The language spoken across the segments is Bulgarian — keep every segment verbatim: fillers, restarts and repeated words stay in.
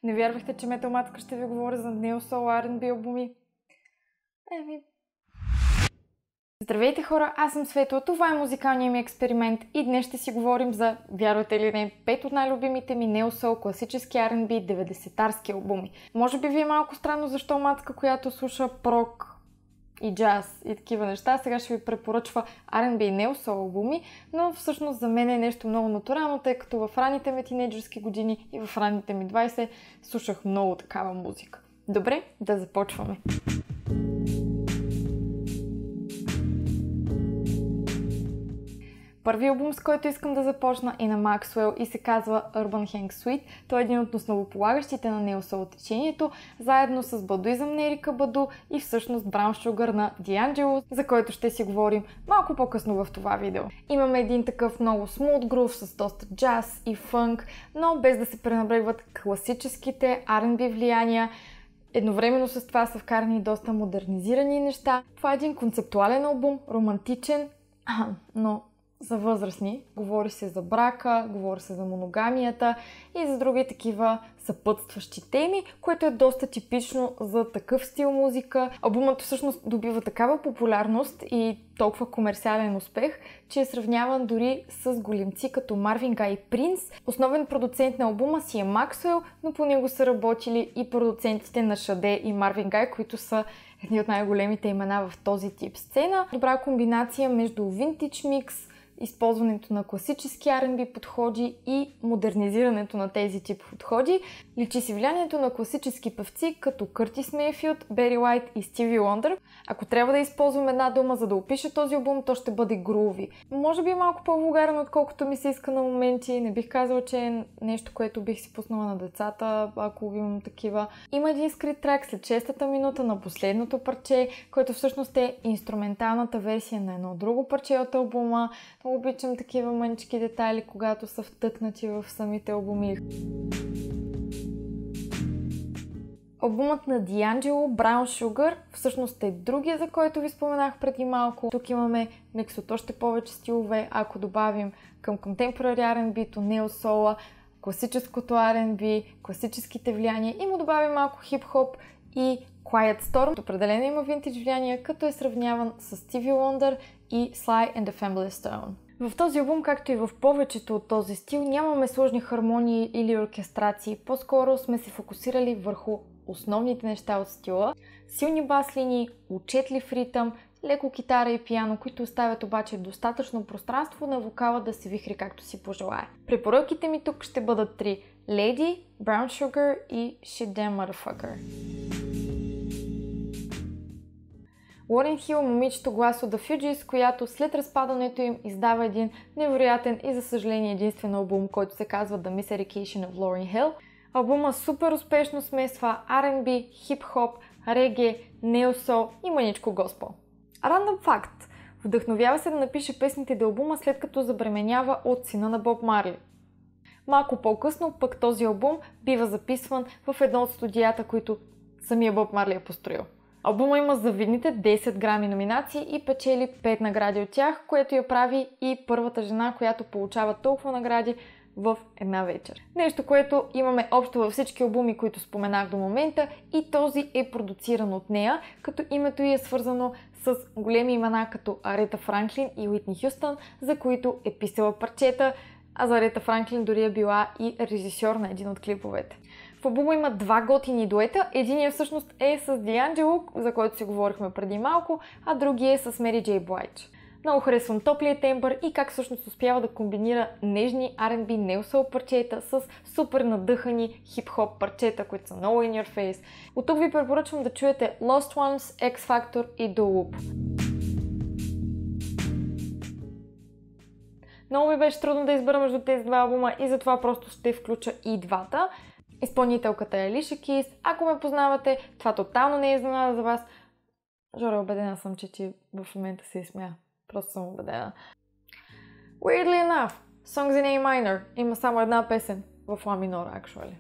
Не вярвахте, че Metal Матка ще ви говоря за Neo Soul Ар енд Би албуми? Еми... Здравейте хора, аз съм Светла, това е музикалният ми експеримент и днес ще си говорим за, вярвате ли не, пет от най-любимите ми Neo Soul класически Ар енд Би деветдесетарски албуми. Може би ви е малко странно защо матка, която слуша прок и джаз и такива неща, сега ще ви препоръчва Ар енд Би и Neo Soul албуми, но всъщност за мен е нещо много натурално, тъй като в ранните ми тинейджърски години и в ранните ми двайсет слушах много такава музика. Добре, да започваме. Първият албум, с който искам да започна, е на Maxwell и се казва Urban Hang Suite. Той е един от основополагащите на Neo Soul течението, заедно с Бадуизъм на Ерика Баду и всъщност Brown Sugar на D'Angelo, за който ще си говорим малко по-късно в това видео. Имаме един такъв много смут грув с доста джаз и фънк, но без да се пренебрегват класическите Ар енд Би влияния. Едновременно с това са вкарани доста модернизирани неща. Това е един концептуален албум, романтичен, но за възрастни. Говори се за брака, говори се за моногамията и за други такива съпътстващи теми, което е доста типично за такъв стил музика. Албумът всъщност добива такава популярност и толкова комерциален успех, че е сравняван дори с големци като Марвин Гай и Принц. Основен продуцент на албума си е Maxwell, но по него са работили и продуцентите на Шаде и Марвин Гай, които са едни от най-големите имена в този тип сцена. Добра комбинация между винтидж микс, използването на класически Ар енд Би подходи и модернизирането на тези тип подходи. Личи си влиянието на класически певци като Къртис Мейфилд, Бери Уайт и Стиви Уондър. Ако трябва да използвам една дума за да опиша този албум, то ще бъде груови. Може би е малко по-вулгарен, отколкото ми се иска на моменти. Не бих казала, че е нещо, което бих си пуснала на децата, ако имам такива. Има един скрит трак след шестата минута на последното парче, което всъщност е инструменталната версия на едно друго парче от албума. Обичам такива мънички детайли, когато са втъкнати в самите албуми. Албумът на D'Angelo, Brown Sugar, всъщност е другия, за който ви споменах преди малко. Тук имаме микс от още повече стилове, ако добавим към Contemporary Ар енд Би-то, Neo Soul, класическото Ар енд Би, класическите влияния и му добавим малко хип-хоп и Quiet Storm. Определено има винтидж влияние, като е сравняван с Стиви Уондър и Sly and the Family Stone. В този албум, както и в повечето от този стил, нямаме сложни хармонии или оркестрации. По-скоро сме се фокусирали върху основните неща от стила. Силни бас линии, отчетлив ритъм, леко китара и пиано, които оставят обаче достатъчно пространство на вокала да се вихри както си пожелае. Препоръките ми тук ще бъдат три: Lady, Brown Sugar и Shit Damn Motherfucker. Лорен Хил, момичето глас от The Fugees, която след разпадането им издава един невероятен и за съжаление единствен албум, който се казва The Miseducation of Lauryn Hill. Албума супер успешно смесва Ар енд Би, хип-хоп, реге, Neo Soul и мъничко госпел. Рандъм факт. Вдъхновява се да напише песните до албума, след като забременява от сина на Боб Марли. Малко по-късно пък този албум бива записван в едно от студията, които самия Боб Марли е построил. Албума има завидните десет грами номинации и печели пет награди от тях, което я прави и първата жена, която получава толкова награди в една вечер. Нещо, което имаме общо във всички албуми, които споменах до момента, и този е продуциран от нея, като името й е свързано с големи имена като Арета Франклин и Уитни Хюстън, за които е писала парчета, а за Арета Франклин дори е била и режисьор на един от клиповете. В албума има два готини дуета. Единият всъщност е с D'Angelo, за който си говорихме преди малко, а другия е с Mary J. Blige. Много харесвам топлия тембър и как всъщност успява да комбинира нежни Ар енд Би Neo Soul парчета с супер надъхани хип-хоп парчета, които са много in your face. От тук ви препоръчвам да чуете Lost Ones, X Factor и The Loop. Много ми беше трудно да избера между тези два албума и затова просто ще включа и двата. Изпълнителката е Алиша Кейс. Ако ме познавате, това тотално не е изненада за вас. Жоре, убедена съм, че ти в момента се изсмя. Просто съм убедена. Weirdly enough, Songs in A minor има само една песен в La minor, actually.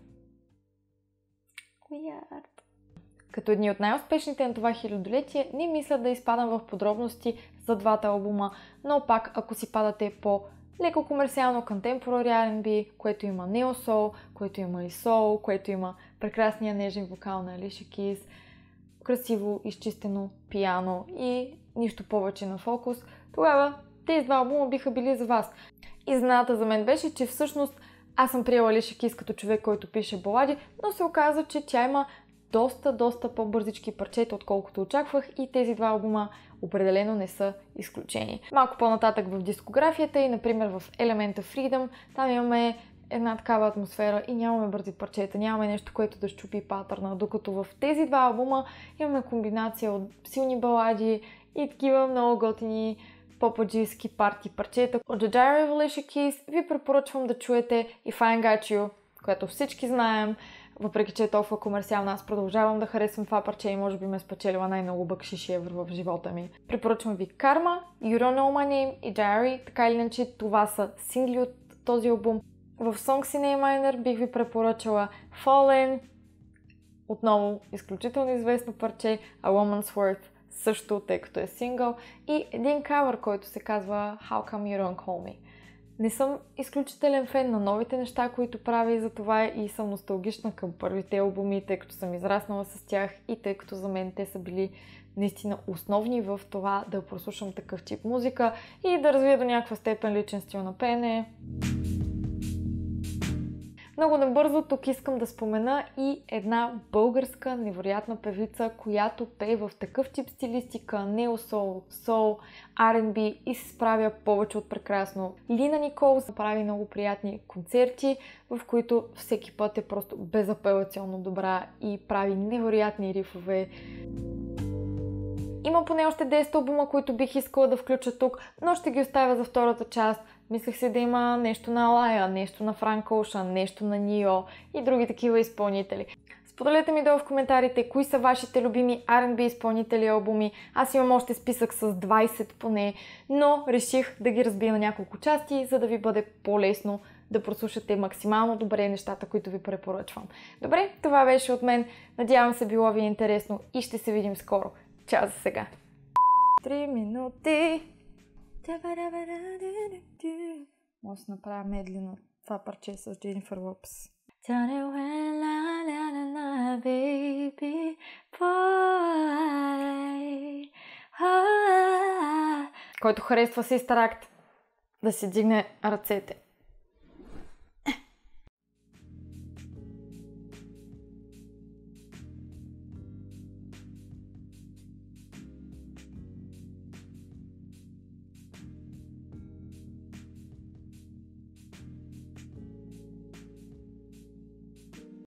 Weird. Като едни от най-успешните на това хилядолетие, не мисля да изпадам в подробности за двата албума, но пак, ако си падате по леко комерциално contemporary Ар енд Би, което има нео сол, което има и сол, което има прекрасния нежен вокал на Алиша Кейс, красиво изчистено пиано и нищо повече на фокус, тогава тези два албума биха били за вас. Изненадата за мен беше, че всъщност аз съм приела Алиша Кейс като човек, който пише балади, но се оказа, че тя има доста, доста по-бързички парчета, отколкото очаквах, и тези два албума определено не са изключение. Малко по-нататък в дискографията и, например, в Element of Freedom, там имаме една такава атмосфера и нямаме бързи парчета, нямаме нещо, което да щупи патърна, докато в тези два албума имаме комбинация от силни балади и такива много готини попаджийски парти парчета. От The Diary of Alicia Keys ви препоръчвам да чуете If I Got You, което всички знаем, въпреки че е толкова комерциална, аз продължавам да харесвам това парче и може би ме спечелила най-много бъкшиши евро в живота ми. Препоръчвам ви Karma, You Don't Know My Name и Diary, така или иначе това са сингли от този албум. В Songs in A Minor бих ви препоръчала Fallen, отново изключително известно парче, A Woman's Worth също, тъй като е сингъл, и един кавър, който се казва How Come You Don't Call Me. Не съм изключителен фен на новите неща, които прави, за това и съм носталгична към първите албуми, тъй като съм израснала с тях и тъй като за мен те са били наистина основни в това да прослушам такъв тип музика и да развия до някаква степен личен стил на пеене. Много набързо тук искам да спомена и една българска невероятна певица, която пее в такъв тип стилистика, нео сол, сол, Ар енд Би и се справя повече от прекрасно. Лина Николс прави много приятни концерти, в които всеки път е просто безапелационно добра и прави невероятни рифове. Има поне още десет албума, които бих искала да включа тук, но ще ги оставя за втората част. Мислех си да има нещо на Алая, нещо на Франк Оушън, нещо на Нио и други такива изпълнители. Споделете ми долу в коментарите кои са вашите любими Ар енд Би изпълнители и албуми. Аз имам още списък с двайсет поне, но реших да ги разбия на няколко части, за да ви бъде по-лесно да прослушате максимално добре нещата, които ви препоръчвам. Добре, това беше от мен. Надявам се било ви интересно и ще се видим скоро. Чао за сега! Три минути. Може да направя медли на това парче с Дженнифър Лопес. Който харесва Sister Act, да си дигне ръцете.